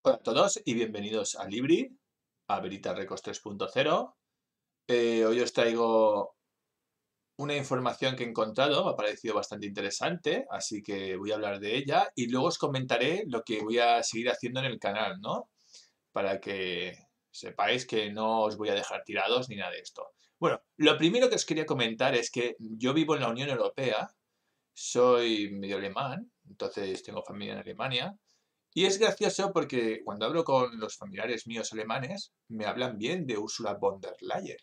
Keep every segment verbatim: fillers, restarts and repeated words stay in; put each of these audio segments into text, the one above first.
Hola a todos y bienvenidos a Libri, a Veritas Records tres punto cero. Eh, hoy os traigo una información que he encontrado, me ha parecido bastante interesante, así que voy a hablar de ella y luego os comentaré lo que voy a seguir haciendo en el canal, ¿no? Para que sepáis que no os voy a dejar tirados ni nada de esto. Bueno, lo primero que os quería comentar es que yo vivo en la Unión Europea, soy medio alemán, entonces tengo familia en Alemania. Y es gracioso porque cuando hablo con los familiares míos alemanes, me hablan bien de Ursula von der Leyen.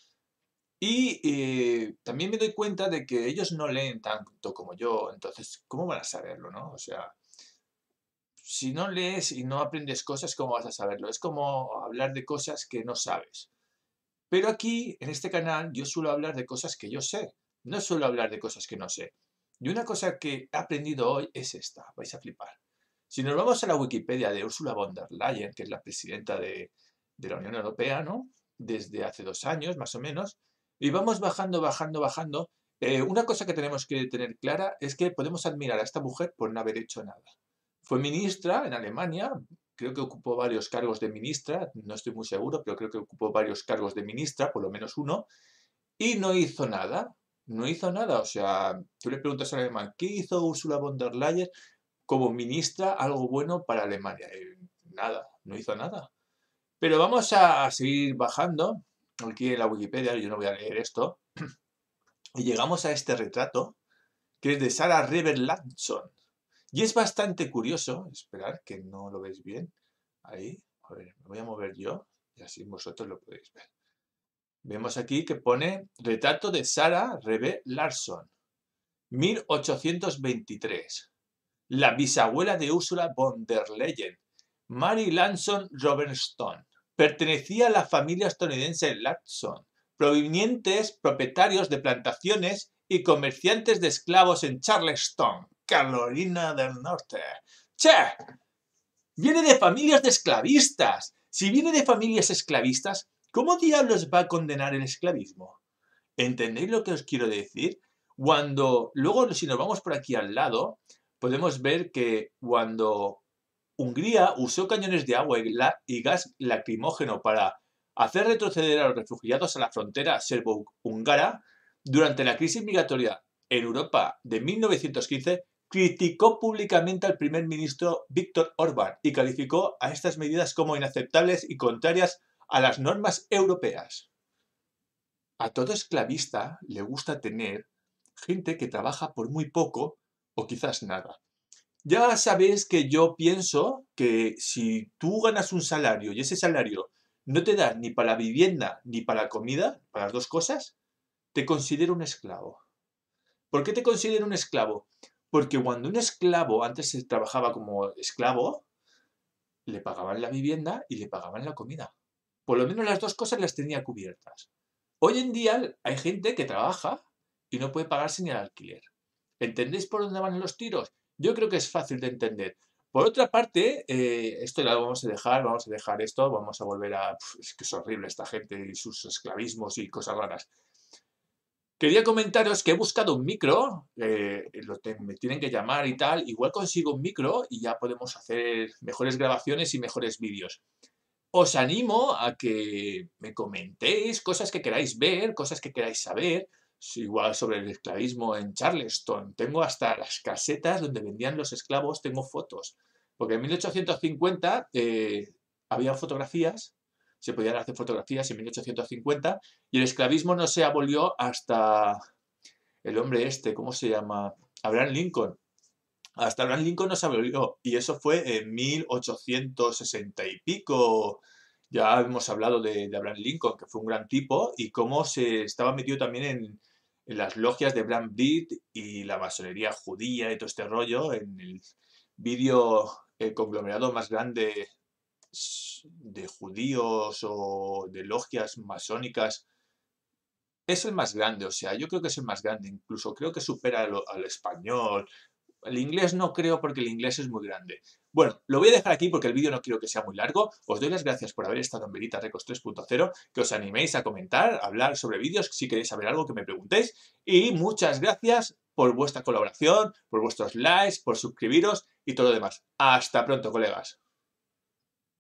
Y eh, también me doy cuenta de que ellos no leen tanto como yo, entonces, ¿cómo van a saberlo, no? O sea, si no lees y no aprendes cosas, ¿cómo vas a saberlo? Es como hablar de cosas que no sabes. Pero aquí, en este canal, yo suelo hablar de cosas que yo sé, no suelo hablar de cosas que no sé. Y una cosa que he aprendido hoy es esta, vais a flipar. Si nos vamos a la Wikipedia de Ursula von der Leyen, que es la presidenta de, de la Unión Europea, ¿no? Desde hace dos años, más o menos, y vamos bajando, bajando, bajando, eh, una cosa que tenemos que tener clara es que podemos admirar a esta mujer por no haber hecho nada. Fue ministra en Alemania, creo que ocupó varios cargos de ministra, no estoy muy seguro, pero creo que ocupó varios cargos de ministra, por lo menos uno, y no hizo nada. No hizo nada. O sea, tú le preguntas a un alemán, ¿qué hizo Ursula von der Leyen como ministra algo bueno para Alemania? Eh, nada, no hizo nada. Pero vamos a seguir bajando. Aquí en la Wikipedia, yo no voy a leer esto. Y llegamos a este retrato, que es de Sarah Reber-Ladson. Y es bastante curioso, esperar que no lo veis bien. Ahí, a ver, me voy a mover yo y así vosotros lo podéis ver. Vemos aquí que pone retrato de Sarah Rebe Larsson, mil ochocientos veintitrés. La bisabuela de Ursula von der Leyen, Mary Larsson Robertson. Pertenecía a la familia estadounidense Larsson, provenientes propietarios de plantaciones y comerciantes de esclavos en Charleston, Carolina del Norte. ¡Che! Viene de familias de esclavistas. Si viene de familias esclavistas, ¿cómo diablos va a condenar el esclavismo? ¿Entendéis lo que os quiero decir? Cuando, luego, si nos vamos por aquí al lado, podemos ver que cuando Hungría usó cañones de agua y, la, y gas lacrimógeno para hacer retroceder a los refugiados a la frontera serbo-húngara, durante la crisis migratoria en Europa de mil novecientos quince, criticó públicamente al primer ministro Viktor Orbán y calificó a estas medidas como inaceptables y contrarias a las normas europeas. A todo esclavista le gusta tener gente que trabaja por muy poco o quizás nada. Ya sabéis que yo pienso que si tú ganas un salario y ese salario no te da ni para la vivienda ni para la comida, para las dos cosas, te considero un esclavo. ¿Por qué te considero un esclavo? Porque cuando un esclavo antes se trabajaba como esclavo, le pagaban la vivienda y le pagaban la comida. Por lo menos las dos cosas las tenía cubiertas. Hoy en día hay gente que trabaja y no puede pagarse ni el alquiler. ¿Entendéis por dónde van los tiros? Yo creo que es fácil de entender. Por otra parte, eh, esto lo vamos a dejar, vamos a dejar esto, vamos a volver a... Pf, es que es horrible esta gente y sus esclavismos y cosas raras. Quería comentaros que he buscado un micro, eh, lo te, me tienen que llamar y tal, igual consigo un micro y ya podemos hacer mejores grabaciones y mejores vídeos. Os animo a que me comentéis cosas que queráis ver, cosas que queráis saber, igual sobre el esclavismo en Charleston. Tengo hasta las casetas donde vendían los esclavos, tengo fotos. Porque en mil ochocientos cincuenta eh, había fotografías, se podían hacer fotografías en mil ochocientos cincuenta y el esclavismo no se abolió hasta el hombre este, ¿cómo se llama? Abraham Lincoln. Hasta Abraham Lincoln no se abolió y eso fue en mil ochocientos sesenta y pico. Ya hemos hablado de, de Abraham Lincoln, que fue un gran tipo, y cómo se estaba metido también en, en las logias de Bram Breed y la masonería judía y todo este rollo, en el vídeo, el conglomerado más grande de judíos o de logias masónicas. Es el más grande, o sea, yo creo que es el más grande, incluso creo que supera al, al español. El inglés no creo porque el inglés es muy grande. Bueno, lo voy a dejar aquí porque el vídeo no quiero que sea muy largo. Os doy las gracias por haber estado en Veritas Records tres punto cero, que os animéis a comentar, a hablar sobre vídeos, si queréis saber algo que me preguntéis. Y muchas gracias por vuestra colaboración, por vuestros likes, por suscribiros y todo lo demás. Hasta pronto, colegas.